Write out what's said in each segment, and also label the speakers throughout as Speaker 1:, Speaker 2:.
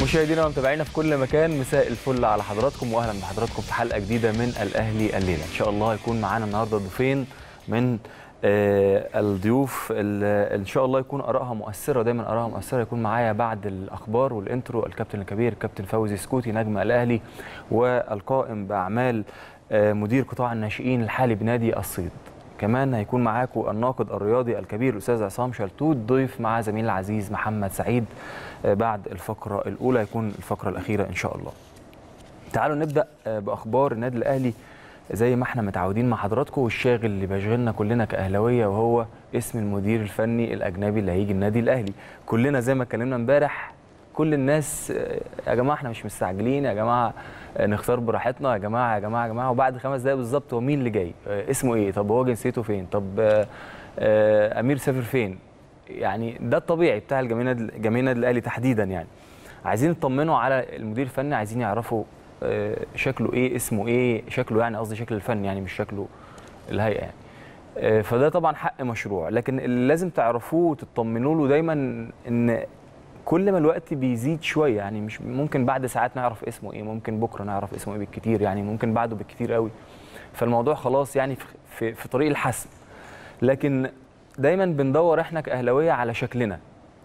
Speaker 1: مشاهدينا ومتابعينا في كل مكان، مساء الفل على حضراتكم واهلا بحضراتكم في حلقه جديده من الاهلي الليله. ان شاء الله هيكون معانا النهارده ضيفين من الضيوف ان شاء الله يكون ارائها مؤثره، دايما ارائها مؤثره. يكون معايا بعد الاخبار والانترو الكابتن الكبير الكابتن فوزي سكوتي نجم الاهلي والقائم باعمال مدير قطاع الناشئين الحالي بنادي الصيد. كمان هيكون معاكم الناقد الرياضي الكبير الاستاذ عصام شلتوت، ضيف مع زميلي العزيز محمد سعيد. بعد الفقره الاولى يكون الفقره الاخيره ان شاء الله. تعالوا نبدا باخبار النادي الاهلي زي ما احنا متعودين مع حضراتكم، والشاغل اللي بيشغلنا كلنا كاهلاويه وهو اسم المدير الفني الاجنبي اللي هيجي النادي الاهلي. كلنا زي ما اتكلمنا امبارح، كل الناس يا جماعه احنا مش مستعجلين، يا جماعه نختار براحتنا، يا جماعه يا جماعه يا جماعه. وبعد 5 دقايق بالظبط هو مين اللي جاي؟ اسمه ايه؟ طب هو جنسيته فين؟ طب امير سافر فين؟ يعني ده الطبيعي بتاع جماهير النادي الاهلي تحديدا. يعني عايزين يطمنوا على المدير الفني، عايزين يعرفوا شكله ايه، اسمه ايه، شكله يعني قصدي شكل الفني يعني مش شكله الهيئه يعني. فده طبعا حق مشروع، لكن اللي لازم تعرفوه وتطمنوا له دايما ان كل ما الوقت بيزيد شويه، يعني مش ممكن بعد ساعات نعرف اسمه ايه، ممكن بكره نعرف اسمه ايه بالكتير، يعني ممكن بعده بالكتير قوي. فالموضوع خلاص يعني في طريق الحسم. لكن دايما بندور احنا كاهلاويه على شكلنا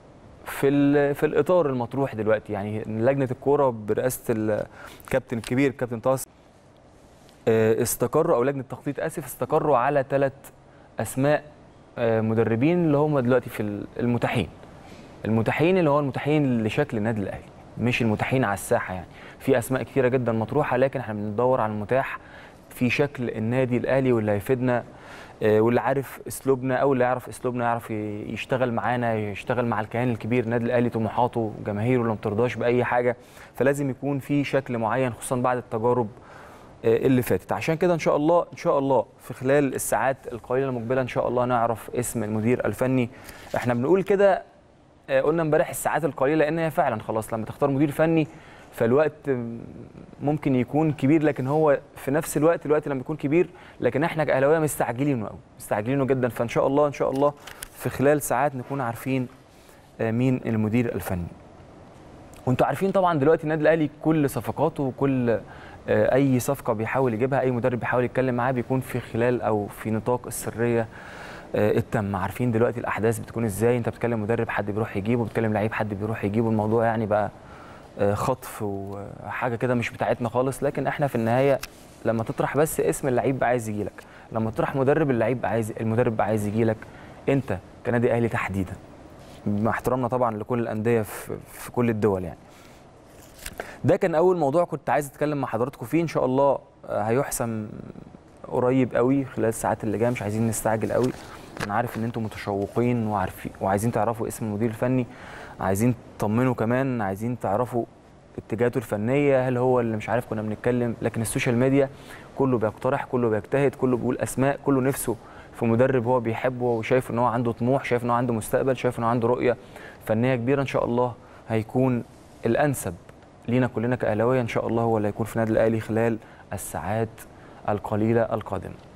Speaker 1: في الاطار المطروح دلوقتي. يعني لجنه الكوره برئاسه الكابتن الكبير كابتن طاس استقروا، او لجنه التخطيط اسف، استقروا على 3 اسماء مدربين اللي هم دلوقتي في المتاحين اللي هو المتاحين لشكل النادي الاهلي، مش المتاحين على الساحه. يعني في اسماء كثيره جدا مطروحه، لكن احنا بندور على المتاح في شكل النادي الاهلي واللي هيفيدنا، واللي عارف اسلوبنا او اللي يعرف اسلوبنا، يعرف يشتغل معانا، يشتغل مع الكيان الكبير النادي الاهلي، طموحاته جماهيره اللي ما بترضاش باي حاجه. فلازم يكون في شكل معين خصوصا بعد التجارب اللي فاتت. عشان كده ان شاء الله في خلال الساعات القليله المقبله ان شاء الله نعرف اسم المدير الفني. احنا بنقول كده، قلنا امبارح الساعات القليله لان هي فعلا خلاص لما تختار مدير فني فالوقت ممكن يكون كبير، لكن هو في نفس الوقت لما يكون كبير لكن احنا كاهلاويه مستعجلينه قوي، مستعجلينه جدا. فان شاء الله في خلال ساعات نكون عارفين مين المدير الفني. وانتوا عارفين طبعا دلوقتي النادي الاهلي كل صفقاته وكل اي صفقه بيحاول يجيبها، اي مدرب بيحاول يتكلم معاه بيكون في خلال او في نطاق السريه التام. عارفين دلوقتي الاحداث بتكون ازاي، انت بتكلم مدرب حد بيروح يجيبه، بتكلم لعيب حد بيروح يجيبه، الموضوع يعني بقى خطف وحاجه كده مش بتاعتنا خالص. لكن احنا في النهايه لما تطرح بس اسم اللعيب عايز يجي لك، لما تطرح مدرب المدرب عايز يجي لك انت كنادي اهلي تحديدا، مع احترامنا طبعا لكل الانديه في كل الدول. يعني ده كان اول موضوع كنت عايز اتكلم مع حضراتكم فيه. ان شاء الله هيحسم قريب قوي خلال الساعات اللي جايه، مش عايزين نستعجل قوي. انا عارف ان انتم متشوقين وعارفين وعايزين تعرفوا اسم المدير الفني، عايزين تطمنوا كمان، عايزين تعرفوا اتجاهاته الفنيه، هل هو اللي مش عارف كنا بنتكلم. لكن السوشيال ميديا كله بيقترح، كله بيجتهد، كله بيقول اسماء، كله نفسه في مدرب هو بيحبه وشايف ان هو عنده طموح، شايف ان هو عنده مستقبل، شايف ان هو عنده رؤيه فنيه كبيره. ان شاء الله هيكون الانسب لينا كلنا كاهلاويه ان شاء الله هو اللي هيكون في النادي الاهلي خلال الساعات القليله القادمه.